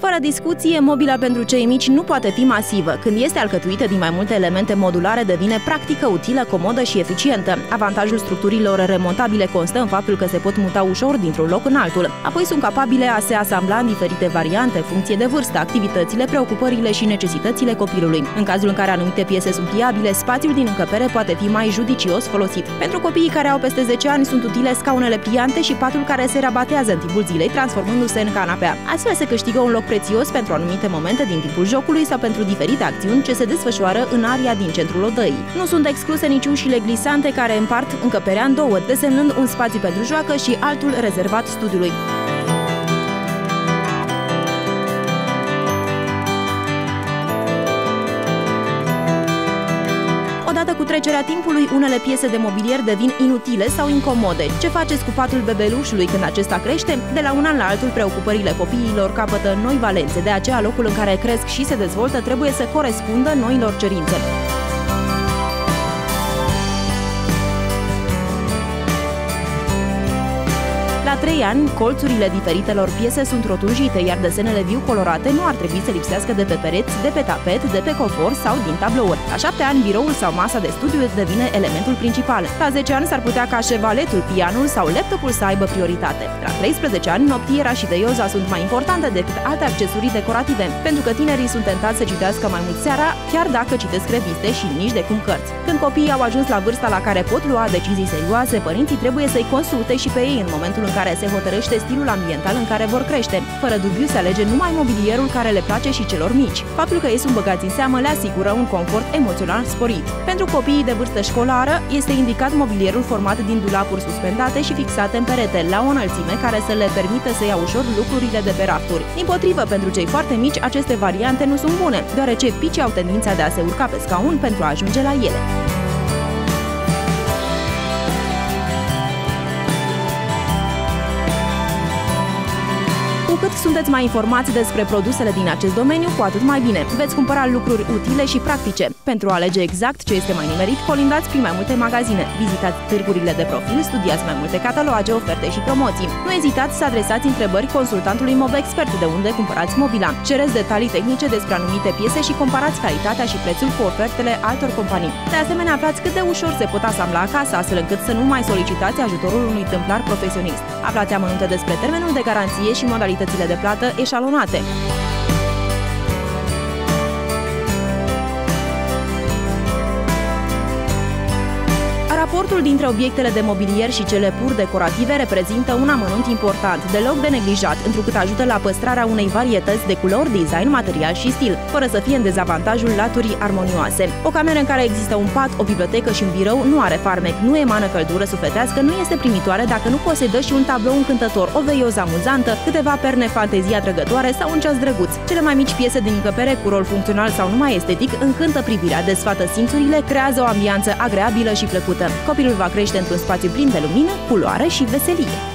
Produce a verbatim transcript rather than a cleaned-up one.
Fără discuție, mobila pentru cei mici nu poate fi masivă. Când este alcătuită din mai multe elemente modulare, devine practică, utilă, comodă și eficientă. Avantajul structurilor remontabile constă în faptul că se pot muta ușor dintr-un loc în altul. Apoi sunt capabile a se asambla în diferite variante, funcție de vârstă, activitățile, preocupările și necesitățile copilului. În cazul în care anumite piese sunt pliabile, spațiul din încăpere poate fi mai judicios folosit. Pentru copiii care au peste zece ani sunt utile scaunele pliante și patul care se rabatează în timpul zilei, transformându-se în canapea. Astfel se câștigă un loc prețios pentru anumite momente din timpul jocului sau pentru diferite acțiuni ce se desfășoară în aria din centrul odăii. Nu sunt excluse nici ușile glisante care împart încăperea în două, desemnând un spațiu pentru joacă și altul rezervat studiului. Odată cu trecerea timpului, unele piese de mobilier devin inutile sau incomode. Ce faceți cu patul bebelușului când acesta crește? De la un an la altul, preocupările copiilor capătă noi valențe, de aceea locul în care cresc și se dezvoltă trebuie să corespundă noilor cerințe. La trei ani, colțurile diferitelor piese sunt rotunjite, iar desenele viu colorate nu ar trebui să lipsească de pe pereți, de pe tapet, de pe cofor sau din tablouri. La șapte ani, biroul sau masa de studiu devine elementul principal. La zece ani s-ar putea ca șevaletul, pianul sau laptopul să aibă prioritate. La treisprezece ani, noptiera și deioza sunt mai importante decât alte accesorii decorative, pentru că tinerii sunt tentați să citească mai mult seara, chiar dacă citesc reviste și nici de cum cărți. Când copiii au ajuns la vârsta la care pot lua decizii serioase, părinții trebuie să-i consulte și pe ei în momentul în care se hotărăște stilul ambiental în care vor crește. Fără dubiu se alege numai mobilierul care le place și celor mici. Faptul că ei sunt băgați în seamă le asigură un confort emoțional sporit. Pentru copiii de vârstă școlară este indicat mobilierul format din dulapuri suspendate și fixate în perete, la o înălțime care să le permită să ia ușor lucrurile de pe rafturi. Dimpotrivă, pentru cei foarte mici, aceste variante nu sunt bune, deoarece picii au tendința de a se urca pe scaun pentru a ajunge la ele. Cu cât sunteți mai informați despre produsele din acest domeniu, cu atât mai bine. Veți cumpăra lucruri utile și practice. Pentru a alege exact ce este mai nimerit, colindați prin mai multe magazine. Vizitați târgurile de profil, studiați mai multe cataloage, oferte și promoții. Nu ezitați să adresați întrebări consultantului Movexpert de unde cumpărați mobila. Cereți detalii tehnice despre anumite piese și comparați calitatea și prețul cu ofertele altor companii. De asemenea, aflați cât de ușor se pot asambla acasă, astfel încât să nu mai solicitați ajutorul unui tâmplar profesionist. Aflați amănunte despre termenul de garanție și modalitățile de plată eșalonate. Raportul dintre obiectele de mobilier și cele pur decorative reprezintă un amănunt important, deloc de neglijat, întrucât ajută la păstrarea unei varietăți de culori, design, material și stil, fără să fie în dezavantajul laturii armonioase. O cameră în care există un pat, o bibliotecă și un birou nu are farmec, nu emană căldură sufletească, nu este primitoare dacă nu posedă și un tablou încântător, o veioză amuzantă, câteva perne fantezii atrăgătoare sau un ceas drăguț. Cele mai mici piese din încăpere cu rol funcțional sau numai estetic încântă privirea, desfată simțurile, creează o ambianță agreabilă și plăcută. Copilul va crește într-un spațiu plin de lumină, culoare și veselie.